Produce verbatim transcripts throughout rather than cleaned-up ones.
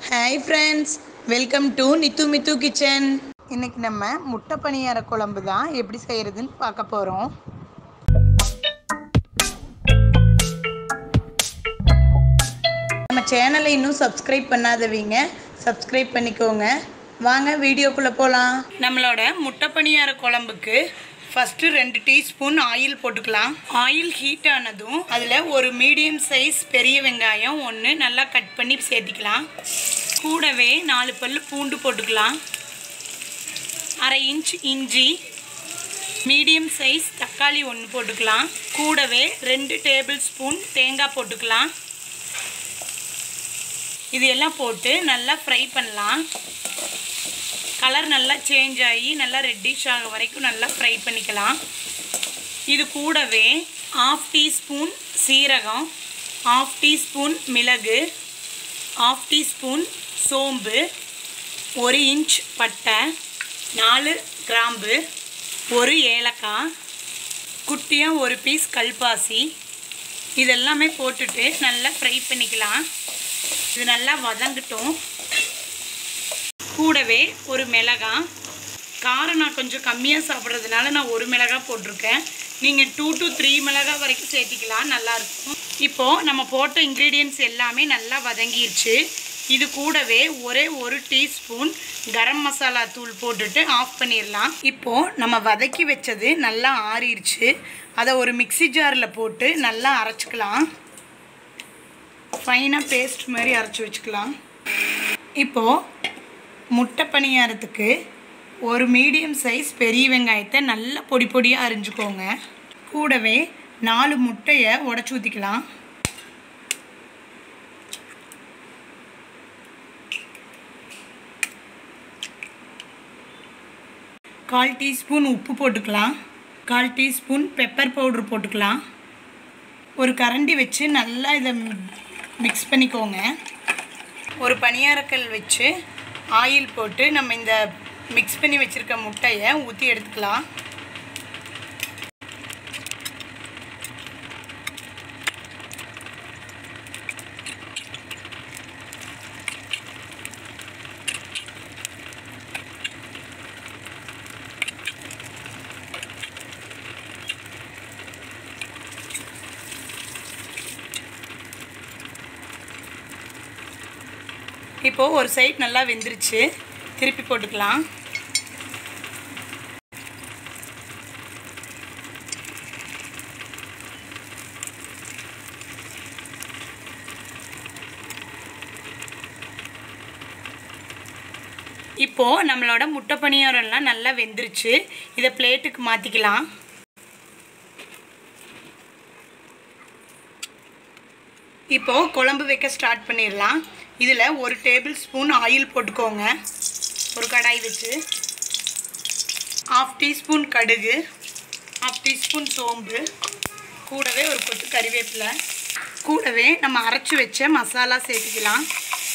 Hi friends, welcome to NithuMithuKitchen. இன்னைக்கு நம்ம முட்டை பணியார குழம்பு தான் எப்படி செய்யறதுன்னு பார்க்க போறோம். நம்ம சேனலை இன்னும் சப்ஸ்கிரைப் பண்ணாதவங்க சப்ஸ்கிரைப் பண்ணிக்கோங்க. வாங்க வீடியோக்குள்ள போலாம். நம்மளோட முட்டை பணியார குழம்புக்கு ஃபர்ஸ்ட் ரெண்டு டீஸ்பூன் ஆயில் போட்டுக்கலாம். ஆயில் ஹீட் ஆனதும் அதில் ஒரு மீடியம் சைஸ் பெரிய வெங்காயம் ஒன்று நல்லா கட் பண்ணி சேர்த்திக்கலாம். கூடவே நாலு பல்லு பூண்டு போட்டுக்கலாம். அரை இன்ச் இஞ்சி, மீடியம் சைஸ் தக்காளி ஒன்று போட்டுக்கலாம். கூடவே ரெண்டு டேபிள் ஸ்பூன் தேங்காய் போட்டுக்கலாம். இது எல்லாம் போட்டு நல்லா ஃப்ரை பண்ணலாம். கலர் நல்லா சேஞ்ச் ஆகி நல்லா ரெட்டிஷ் ஆக வரைக்கும் நல்லா ஃப்ரை பண்ணிக்கலாம். இது கூடவே ஆஃப் டீஸ்பூன் சீரகம், ஆஃப் டீஸ்பூன் மிளகு, ஆஃப் டீஸ்பூன் சோம்பு, ஒரு இன்ச் பட்டை, நாலு கிராம்பு, ஒரு ஏலக்காய், குட்டியாக ஒரு பீஸ் கல்பாசி, இதெல்லாமே போட்டுட்டு நல்லா ஃப்ரை பண்ணிக்கலாம். இது நல்லா வதங்கட்டும். கூடவே ஒரு மிளகாய், காரம் நான் கொஞ்சம் கம்மியாக சாப்பிட்றதுனால நான் ஒரு மிளகாய் போட்டிருக்கேன். நீங்கள் டூ டு த்ரீ மிளகாய் வரைக்கும் சேர்த்திக்கலாம், நல்லாயிருக்கும். இப்போது நம்ம போட்ட இன்க்ரீடியன்ட்ஸ் எல்லாமே நல்லா வதங்கிடுச்சு. இது கூடவே ஒரே ஒரு டீஸ்பூன் கரம் மசாலா தூள் போட்டுட்டு ஆஃப் பண்ணிடலாம். இப்போது நம்ம வதக்கி வச்சது நல்லா ஆறிடுச்சு. அதை ஒரு மிக்சி ஜாரில் போட்டு நல்லா அரைச்சிக்கலாம். ஃபைனாக பேஸ்ட் மாதிரி அரைச்சி வச்சுக்கலாம். இப்போது முட்டை பணியாரத்துக்கு ஒரு மீடியம் சைஸ் பெரிய வெங்காயத்தை நல்லா பொடி பொடியாக அரிஞ்சுக்கோங்க. கூடவே நாலு முட்டையை உடச்சி ஊற்றிக்கலாம். கால் டீஸ்பூன் உப்பு போட்டுக்கலாம். கால் டீஸ்பூன் பெப்பர் பவுட்ரு போட்டுக்கலாம். ஒரு கரண்டி வச்சு நல்லா இதை மிக்ஸ் பண்ணிக்கோங்க. ஒரு பணியாரக்கல் வச்சு ஆயில் போட்டு நம்ம இந்த மிக்ஸ் பண்ணி வச்சுருக்க முட்டையை ஊற்றி எடுத்துக்கலாம். இப்போது ஒரு சைட் நல்லா வெந்துருச்சு, திருப்பி போட்டுக்கலாம். இப்போது நம்மளோட முட்டை பணியாரம்லாம் நல்லா வெந்துருச்சு. இதை பிளேட்டுக்கு மாற்றிக்கலாம். இப்போது குழம்பு வைக்க ஸ்டார்ட் பண்ணிடலாம். இதில் ஒரு டேபிள் ஸ்பூன் ஆயில் போட்டுக்கோங்க. ஒரு கடாய் வச்சு ஆஃப் டீஸ்பூன் கடுகு, ஆஃப் டீஸ்பூன் சோம்பு, கூடவே ஒரு கொத்து கறிவேப்பிலை, கூடவே நம்ம அரைச்சி வச்ச மசாலா சேர்த்துக்கலாம்.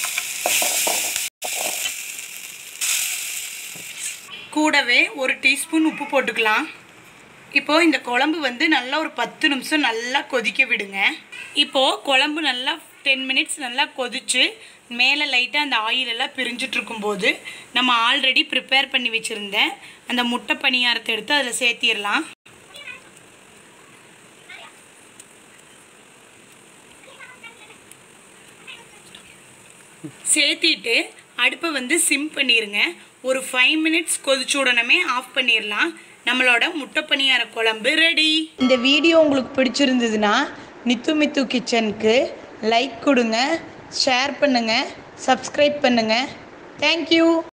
கூடவே ஒரு டீஸ்பூன் உப்பு போட்டுக்கலாம். இப்போது இந்த குழம்பு வந்து நல்லா ஒரு பத்து நிமிஷம் நல்லா கொதிக்க விடுங்க. இப்போது குழம்பு நல்லா டென் மினிட்ஸ் நல்லா கொதிச்சு மேலே லைட்டாக அந்த ஆயிலெல்லாம் பிரிஞ்சிட்ருக்கும்போது நம்ம ஆல்ரெடி ப்ரிப்பேர் பண்ணி வச்சுருந்த அந்த முட்டை பணியாரத்தை எடுத்து அதில் சேர்த்திடலாம். சேர்த்திட்டு அடுப்பை வந்து சிம் பண்ணிடுங்க. ஒரு ஃபைவ் மினிட்ஸ் கொதிச்சு உடனே ஆஃப் பண்ணிடலாம். நம்மளோட முட்டை பணியார குழம்பு ரெடி. இந்த வீடியோ உங்களுக்கு பிடிச்சிருந்ததுன்னா நித்து மித்து கிச்சனுக்கு லைக் கொடுங்க, ஷேர் பண்ணுங்கள், சப்ஸ்கிரைப் பண்ணுங்கள். தேங்க்யூ.